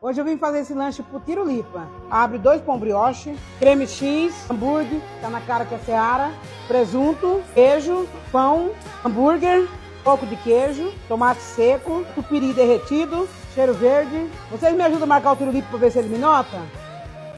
Hoje eu vim fazer esse lanche pro Tirulipa. Abre 2 pão brioche, creme X, hambúrguer, tá na cara que é Seara, presunto, queijo, pão, hambúrguer, pouco de queijo, tomate seco, tupiri derretido, cheiro verde. Vocês me ajudam a marcar o Tirulipa pra ver se ele me nota?